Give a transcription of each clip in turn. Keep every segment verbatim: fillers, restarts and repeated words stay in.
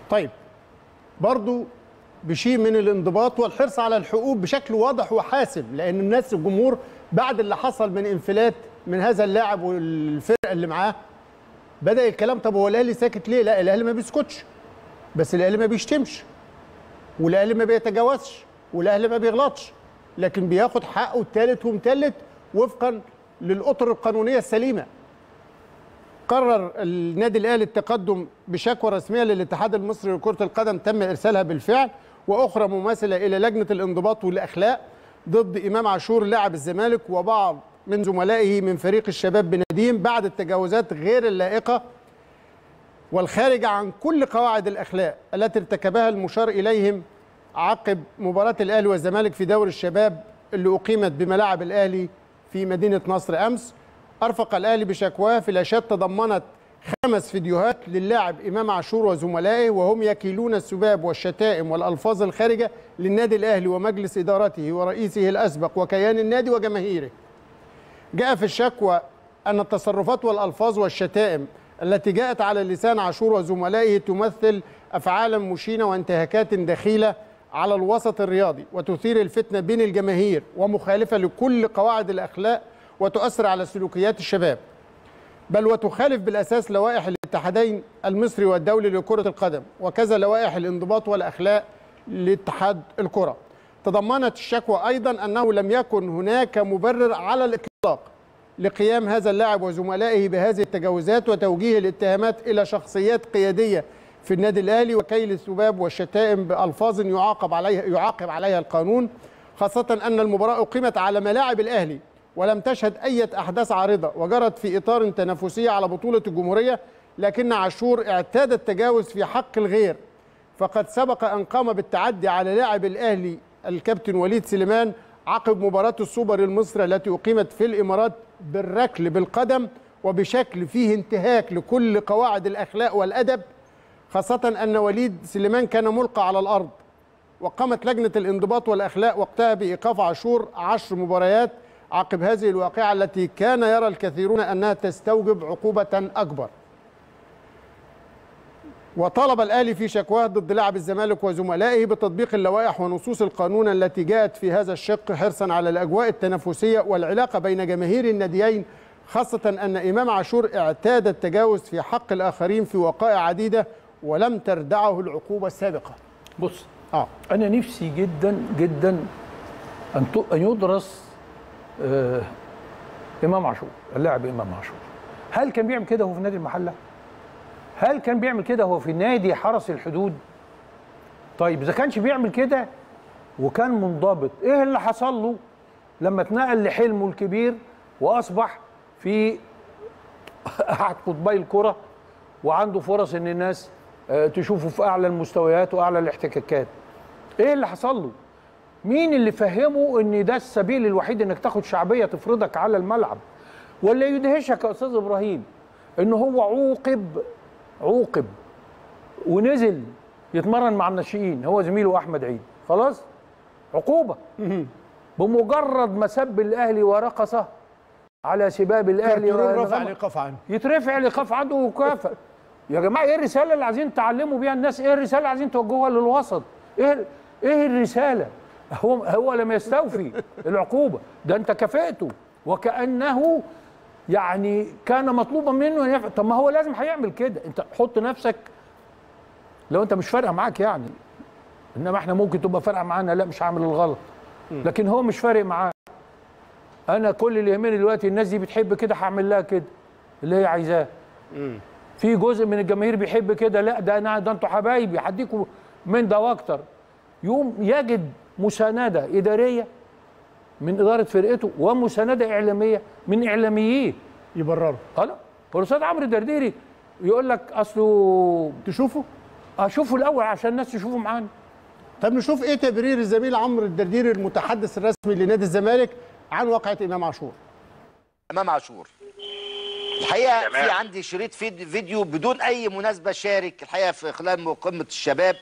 طيب برضو بشيء من الانضباط والحرص على الحقوق بشكل واضح وحاسم، لان الناس الجمهور بعد اللي حصل من انفلات من هذا اللاعب والفرقه اللي معاه بدأ الكلام. طب هو الاهلي ساكت ليه؟ لا، الاهلي ما بيسكتش، بس الاهلي ما بيشتمش، والاهلي ما بيتجاوزش، والاهلي ما بيغلطش، لكن بياخد حقه الثالث ومثلث وفقا للاطر القانونيه السليمه. قرر النادي الاهلي التقدم بشكوى رسميه للاتحاد المصري لكره القدم تم ارسالها بالفعل، واخرى مماثله الى لجنه الانضباط والاخلاق ضد امام عاشور لاعب الزمالك وبعض من زملائه من فريق الشباب بنديم بعد التجاوزات غير اللائقه والخارجه عن كل قواعد الاخلاق التي ارتكبها المشار اليهم عقب مباراه الاهلي والزمالك في دوري الشباب اللي اقيمت بملاعب الاهلي في مدينه نصر امس. ارفق الاهلي بشكواه فلاشات تضمنت خمس فيديوهات للاعب امام عاشور وزملائه وهم يكيلون السباب والشتائم والالفاظ الخارجه للنادي الاهلي ومجلس ادارته ورئيسه الاسبق وكيان النادي وجماهيره. جاء في الشكوى ان التصرفات والالفاظ والشتائم التي جاءت على لسان عاشور وزملائه تمثل افعالا مشينه وانتهاكات دخيله على الوسط الرياضي وتثير الفتنه بين الجماهير ومخالفه لكل قواعد الاخلاق وتؤثر على سلوكيات الشباب، بل وتخالف بالاساس لوائح الاتحادين المصري والدولي لكره القدم وكذا لوائح الانضباط والاخلاق لاتحاد الكره. تضمنت الشكوى ايضا انه لم يكن هناك مبرر على الاطلاق لقيام هذا اللاعب وزملائه بهذه التجاوزات وتوجيه الاتهامات الى شخصيات قياديه في النادي الاهلي وكيل السباب والشتائم بالفاظ يعاقب عليها يعاقب عليها القانون، خاصه ان المباراه اقيمت على ملاعب الاهلي ولم تشهد اي احداث عارضه وجرت في اطار تنافسيه على بطوله الجمهوريه، لكن عاشور اعتاد التجاوز في حق الغير، فقد سبق ان قام بالتعدي على لاعب الاهلي الكابتن وليد سليمان عقب مباراه السوبر المصري التي اقيمت في الامارات بالركل بالقدم وبشكل فيه انتهاك لكل قواعد الاخلاق والادب، خاصه ان وليد سليمان كان ملقى على الارض. وقامت لجنه الانضباط والاخلاق وقتها بايقاف عاشور عشر مباريات عقب هذه الواقعة التي كان يرى الكثيرون أنها تستوجب عقوبة أكبر. وطالب الأهلي في شكواه ضد لاعب الزمالك وزملائه بتطبيق اللوائح ونصوص القانون التي جاءت في هذا الشق حرصا على الأجواء التنافسية والعلاقة بين جماهير الناديين، خاصة أن إمام عاشور اعتاد التجاوز في حق الآخرين في وقائع عديدة ولم تردعه العقوبة السابقة. بص آه. أنا نفسي جدا جدا أن يدرس آه امام عاشور، اللاعب امام عاشور، هل كان بيعمل كده هو في نادي المحله؟ هل كان بيعمل كده هو في نادي حرس الحدود؟ طيب اذا كانش بيعمل كده وكان منضبط، ايه اللي حصل له لما اتنقل لحلمه الكبير واصبح في احد قطبي الكره وعنده فرص ان الناس آه تشوفه في اعلى المستويات واعلى الاحتكاكات؟ ايه اللي حصل له؟ مين اللي فهمه ان ده السبيل الوحيد انك تاخد شعبيه تفرضك على الملعب؟ ولا يدهشك يا استاذ ابراهيم ان هو عوقب عوقب ونزل يتمرن مع الناشئين هو زميله احمد عيد، خلاص عقوبه بمجرد ما سب الاهلي ورقصه على سباب الاهلي رفع الايقاف عنه، يترفع الايقاف عنده ويكافئ. يا جماعه ايه الرساله اللي عايزين تعلموا بيها الناس؟ ايه الرساله اللي عايزين توجهوها للوسط؟ ايه ايه الرساله؟ هو هو لم يستوفي العقوبه، ده انت كافئته وكانه يعني كان مطلوبا منه ان يفعل. طب ما هو لازم هيعمل كده، انت حط نفسك لو انت مش فارقه معاك يعني، انما احنا ممكن تبقى فارقه معانا، لا مش هعمل الغلط، لكن هو مش فارق معاه. انا كل اللي يهمني دلوقتي الناس دي بتحب كده هعمل لها كده اللي هي عايزاه. في جزء من الجماهير بيحب كده، لا ده انا ده انتوا حبايبي هديكوا من ده واكتر. يوم يجد مساندة إدارية من إدارة فرقته ومساندة إعلامية من إعلامييه يبرروا. خلاص. والأستاذ عمرو الدرديري يقول لك أصله تشوفه؟ أشوفه الأول عشان الناس تشوفه معانا. طب نشوف إيه تبرير الزميل عمرو الدرديري المتحدث الرسمي لنادي الزمالك عن واقعة إمام عاشور. إمام عاشور الحقيقة في عندي شريط فيديو بدون أي مناسبة شارك الحقيقة في خلال قمة الشباب،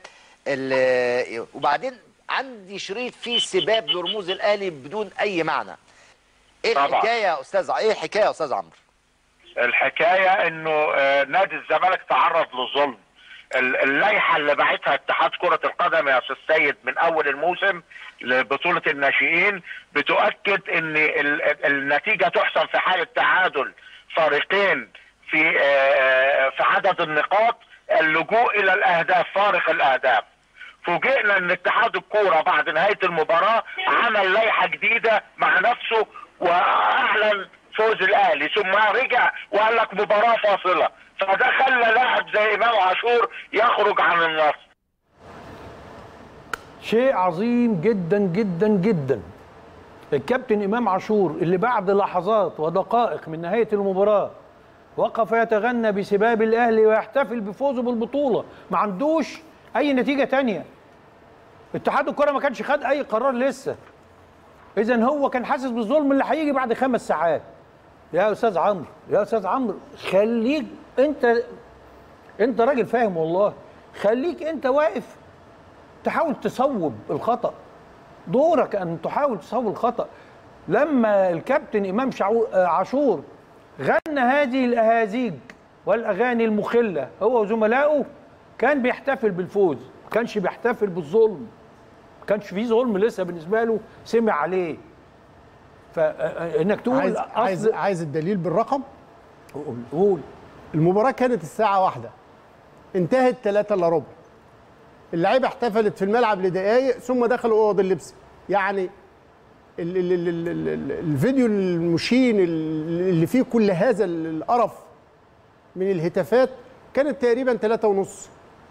وبعدين عندي شريط فيه سباب لرموز الاهلي بدون اي معنى. ايه طبعا. الحكايه يا استاذ ايه الحكايه يا استاذ عمرو؟ الحكايه انه نادي الزمالك تعرض لظلم. اللائحه اللي باعتها اتحاد كره القدم يا استاذ سيد من اول الموسم لبطوله الناشئين بتؤكد ان النتيجه تحسم في حاله تعادل فريقين في في عدد النقاط، اللجوء الى الاهداف، فارق الاهداف. فوجئنا ان اتحاد الكوره بعد نهايه المباراه عمل لائحه جديده مع نفسه واعلن فوز الاهلي، ثم رجع وقال لك مباراه فاصله، فده خلى لاعب زي امام عاشور يخرج عن النص. شيء عظيم جدا جدا جدا. الكابتن امام عاشور اللي بعد لحظات ودقائق من نهايه المباراه وقف يتغنى بسباب الاهلي ويحتفل بفوزه بالبطوله، ما عندوش اي نتيجه تانية. اتحاد الكره ما كانش خد اي قرار لسه، اذا هو كان حاسس بالظلم اللي هيجي بعد خمس ساعات. يا استاذ عمرو يا استاذ عمرو خليك انت انت راجل فاهم والله، خليك انت واقف تحاول تصوب الخطا، دورك ان تحاول تصوب الخطا. لما الكابتن امام عاشور غنى هذه الاهازيج والاغاني المخله هو وزملائه كان بيحتفل بالفوز، ما كانش بيحتفل بالظلم، ما كانش فيه ظلم لسه بالنسبه له سمع عليه. فانك تقول عايز عايز عايز الدليل بالرقم. قول قول. المباراه كانت الساعه واحدة، انتهت ثلاثة الا ربع. اللعيبه احتفلت في الملعب لدقائق ثم دخلوا اوض اللبس. يعني ال ال ال ال ال الفيديو المشين اللي فيه كل هذا القرف من الهتافات كانت تقريبا ثلاثة ونص.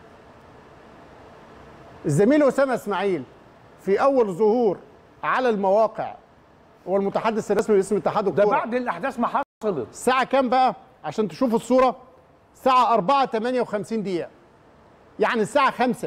الزميل اسامه اسماعيل في اول ظهور على المواقع هو المتحدث الرسمي باسم اتحاد الكوره، ده بعد الاحداث ما حصلت. الساعه كام بقى عشان تشوفوا الصوره؟ الساعه أربعة ثمانية وخمسين دقيقه، يعني الساعه خمسة.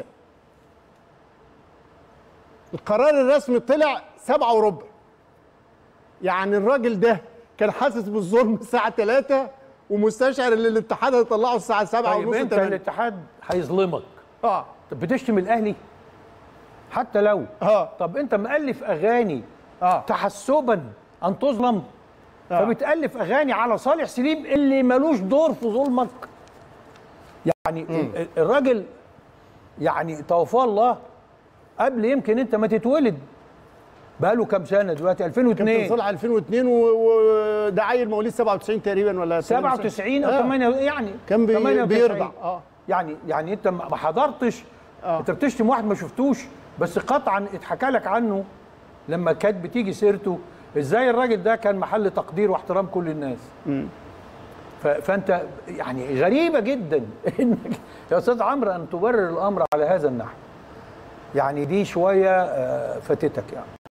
القرار الرسمي طلع سبعة وربع. يعني الراجل ده كان حاسس بالظلم الساعه ثلاثة ومستشعر ان الاتحاد هيطلعه الساعه سبعة ونص. طيب انت الاتحاد هيظلمك. اه طب بتشتم الاهلي حتى لو اه طب انت مؤلف اغاني اه تحسبا ان تظلم، آه. فبتالف اغاني على صالح سليم اللي ملوش دور في ظلمك. يعني م. الراجل يعني توفاه الله قبل يمكن انت ما تتولد، بقاله كام سنه دلوقتي؟ ألفين واثنين. كان طلع ألفين واثنين وده عيل مواليد سبعة وتسعين تقريبا ولا سبعة وتسعين او ثمانية يعني كان بي بيرضع. اه يعني يعني انت ما حضرتش. آه. انت بتشتم واحد ما شفتوش، بس قطعا اتحكى لك عنه لما كانت بتيجي سيرته ازاي الراجل ده كان محل تقدير واحترام كل الناس. امم فانت يعني غريبه جدا انك يا استاذ عمرو ان تبرر الامر على هذا النحو. يعني دي شويه فاتتك يعني.